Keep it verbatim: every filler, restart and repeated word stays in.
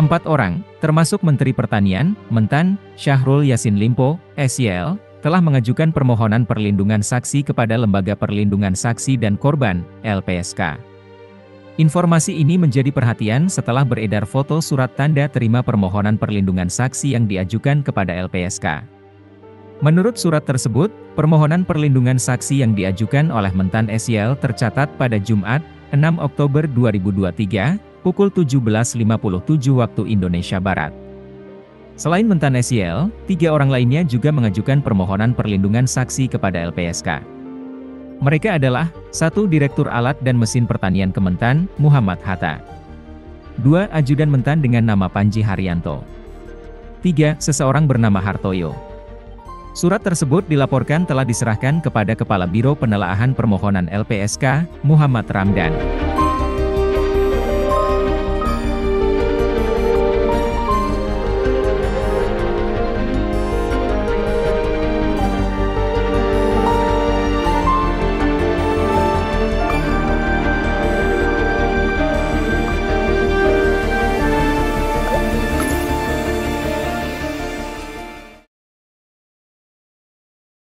Empat orang, termasuk Menteri Pertanian, Mentan, Syahrul Yassin Limpo, S Y L, telah mengajukan permohonan perlindungan saksi kepada Lembaga Perlindungan Saksi dan Korban, L P S K. Informasi ini menjadi perhatian setelah beredar foto surat tanda terima permohonan perlindungan saksi yang diajukan kepada L P S K. Menurut surat tersebut, permohonan perlindungan saksi yang diajukan oleh Mentan S Y L tercatat pada Jumat, enam Oktober dua ribu dua puluh tiga, pukul tujuh belas lima puluh tujuh waktu Indonesia Barat. Selain Mentan S Y L, tiga orang lainnya juga mengajukan permohonan perlindungan saksi kepada L P S K. Mereka adalah, satu Direktur Alat dan Mesin Pertanian Kementan, Muhammad Hatta. Dua Ajudan Mentan dengan nama Panji Haryanto. Tiga Seseorang bernama Hartoyo. Surat tersebut dilaporkan telah diserahkan kepada Kepala Biro Penelaahan Permohonan L P S K, Muhammad Ramdan.